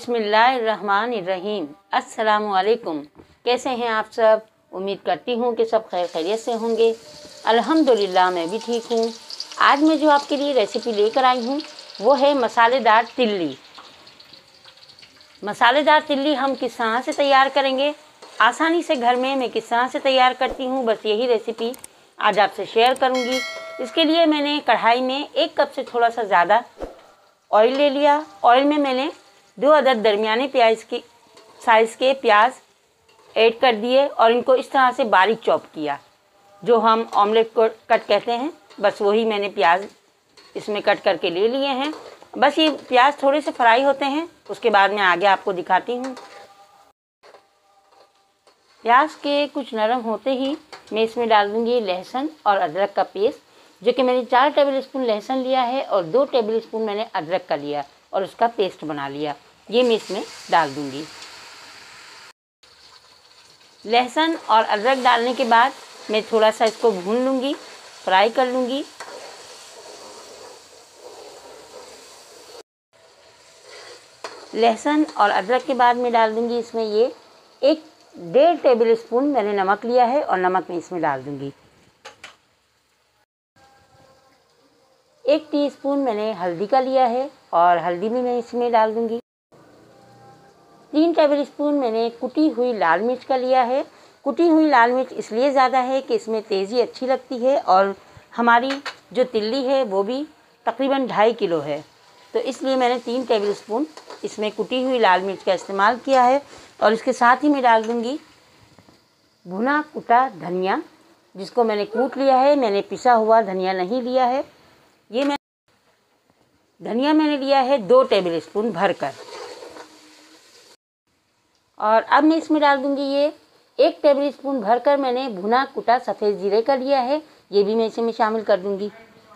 बिस्मिल्लाहिर्रहमानिर्रहीम। अस्सलामुअलैकुम। कैसे हैं आप सब? उम्मीद करती हूँ कि सब खैर खैरियत से होंगे। अल्हम्दुलिल्लाह मैं भी ठीक हूँ। आज मैं जो आपके लिए रेसिपी लेकर आई हूँ वो है मसालेदार तिल्ली। मसालेदार तिल्ली हम किस तरह से तैयार करेंगे, आसानी से घर में मैं किस तरह से तैयार करती हूँ, बस यही रेसिपी आज आपसे शेयर करूँगी। इसके लिए मैंने कढ़ाई में 1 कप से थोड़ा सा ज़्यादा ऑयल ले लिया। ऑयल में मैंने 2 अदद दरमियाने प्याज के साइज़ के प्याज ऐड कर दिए और इनको इस तरह से बारीक चॉप किया, जो हम ऑमलेट को कट कहते हैं, बस वही मैंने प्याज इसमें कट करके ले लिए हैं। बस ये प्याज थोड़े से फ्राई होते हैं, उसके बाद मैं आगे आपको दिखाती हूँ। प्याज के कुछ नरम होते ही मैं इसमें डाल दूँगी लहसुन और अदरक का पेस्ट, जो कि मैंने 4 टेबल स्पून लहसुन लिया है और 2 टेबल स्पून मैंने अदरक का लिया और उसका पेस्ट बना लिया। ये मैं इसमें डाल दूँगी। लहसुन और अदरक डालने के बाद मैं थोड़ा सा इसको भून लूँगी, फ्राई कर लूँगी। लहसुन और अदरक के बाद मैं डाल दूँगी इसमें ये 1.5 टेबल स्पून मैंने नमक लिया है और नमक मैं इसमें डाल दूँगी। 1 टीस्पून मैंने हल्दी का लिया है और हल्दी भी मैं इसमें डाल दूँगी। 3 टेबल स्पून मैंने कुटी हुई लाल मिर्च का लिया है। कुटी हुई लाल मिर्च इसलिए ज़्यादा है कि इसमें तेज़ी अच्छी लगती है और हमारी जो तिल्ली है वो भी तकरीबन 2.5 किलो है, तो इसलिए मैंने 3 टेबल स्पून इसमें कुटी हुई लाल मिर्च का इस्तेमाल किया है। और इसके साथ ही मैं डाल दूँगी भुना कुटा धनिया, जिसको मैंने कूट लिया है, मैंने पिसा हुआ धनिया नहीं लिया है। ये धनिया मैंने लिया है 2 टेबल स्पून भरकर। और अब मैं इसमें डाल दूंगी ये 1 टेबल स्पून भरकर मैंने भुना कुटा सफ़ेद जीरे का लिया है, ये भी मैं इसमें शामिल कर दूंगी।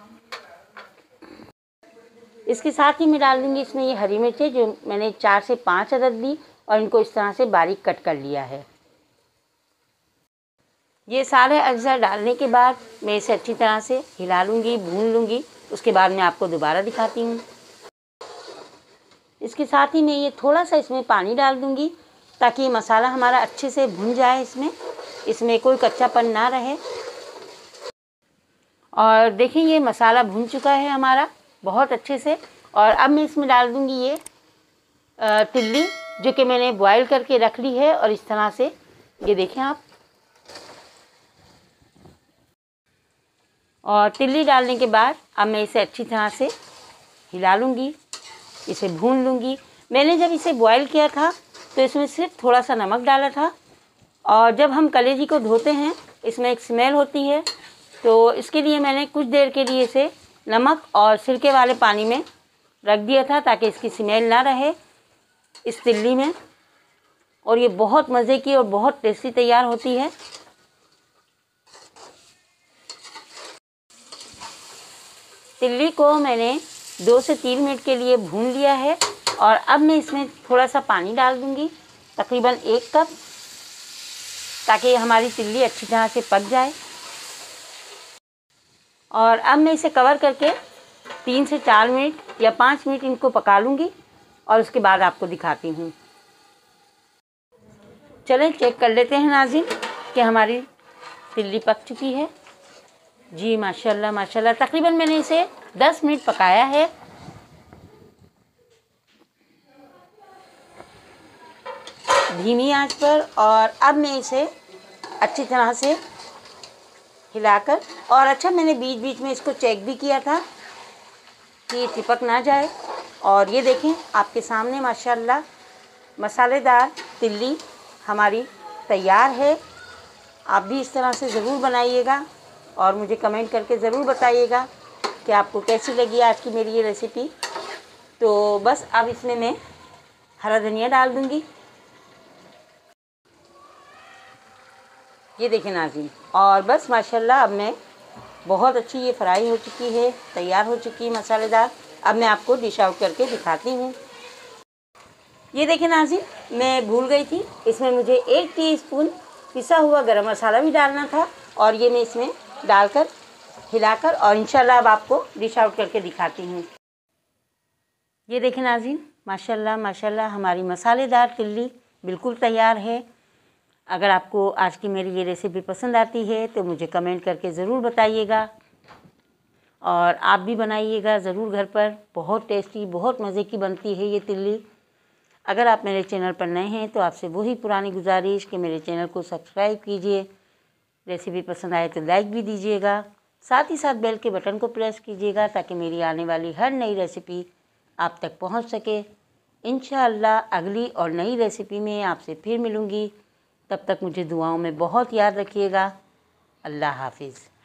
इसके साथ ही मैं डाल दूंगी इसमें ये हरी मिर्चें, जो मैंने 4 से 5 अदद ली और इनको इस तरह से बारीक कट कर लिया है। ये सारे अज्जा डालने के बाद मैं इसे अच्छी तरह से हिला लूँगी, भून लूँगी। उसके बाद मैं आपको दोबारा दिखाती हूँ। इसके साथ ही मैं ये थोड़ा सा इसमें पानी डाल दूँगी ताकि मसाला हमारा अच्छे से भुन जाए, इसमें कोई कच्चापन ना रहे। और देखिए ये मसाला भुन चुका है हमारा बहुत अच्छे से। और अब मैं इसमें डाल दूँगी ये तिल्ली, जो कि मैंने बॉयल करके रख ली है। और इस तरह से ये देखें आप, और तिल्ली डालने के बाद अब मैं इसे अच्छी तरह से हिला लूँगी, इसे भून लूँगी। मैंने जब इसे बॉयल किया था तो इसमें सिर्फ थोड़ा सा नमक डाला था, और जब हम कलेजी को धोते हैं इसमें एक स्मेल होती है, तो इसके लिए मैंने कुछ देर के लिए इसे नमक और सिरके वाले पानी में रख दिया था ताकि इसकी स्मेल ना रहे इस तिल्ली में। और ये बहुत मज़े की और बहुत टेस्टी तैयार होती है। तिल्ली को मैंने 2 से 3 मिनट के लिए भून लिया है और अब मैं इसमें थोड़ा सा पानी डाल दूँगी, तकरीबन 1 कप, ताकि हमारी तिल्ली अच्छी तरह से पक जाए। और अब मैं इसे कवर करके 3 से 4 मिनट या 5 मिनट इनको पका लूँगी और उसके बाद आपको दिखाती हूँ। चलें चेक कर लेते हैं नाज़रीन कि हमारी तिल्ली पक चुकी है। जी माशाल्लाह माशाल्लाह, तकरीबन मैंने इसे 10 मिनट पकाया है। धीमी आंच पर। और अब मैं इसे अच्छी तरह से हिलाकर, और अच्छा मैंने बीच बीच में इसको चेक भी किया था कि चिपक ना जाए। और ये देखें आपके सामने माशाल्लाह मसालेदार तिल्ली हमारी तैयार है। आप भी इस तरह से ज़रूर बनाइएगा और मुझे कमेंट करके ज़रूर बताइएगा कि आपको कैसी लगी आज की मेरी ये रेसिपी। तो बस अब इसमें मैं हरा धनिया डाल दूँगी। ये देखें नाज़रीन, और बस माशाल्लाह अब मैं बहुत अच्छी ये फ्राई हो चुकी है, तैयार हो चुकी है मसालेदार। अब मैं आपको डिश आउट करके दिखाती हूँ। ये देखें नाज़रीन, मैं भूल गई थी, इसमें मुझे 1 टीस्पून पिसा हुआ गरम मसाला भी डालना था, और ये मैं इसमें डालकर हिलाकर और इंशाल्लाह अब आपको डिश आउट करके दिखाती हूँ। ये देखें नाज़रीन, माशाल्लाह माशाल्लाह हमारी मसालेदार तिल्ली बिल्कुल तैयार है। अगर आपको आज की मेरी ये रेसिपी पसंद आती है तो मुझे कमेंट करके ज़रूर बताइएगा और आप भी बनाइएगा ज़रूर घर पर। बहुत टेस्टी, बहुत मज़े की बनती है ये तिल्ली। अगर आप मेरे चैनल पर नए हैं तो आपसे वही पुरानी गुजारिश कि मेरे चैनल को सब्सक्राइब कीजिए, रेसिपी पसंद आए तो लाइक भी दीजिएगा, साथ ही साथ बेल के बटन को प्रेस कीजिएगा ताकि मेरी आने वाली हर नई रेसिपी आप तक पहुंच सके। इंशाअल्लाह अगली और नई रेसिपी में आपसे फिर मिलूँगी। तब तक मुझे दुआओं में बहुत याद रखिएगा। अल्लाह हाफिज़।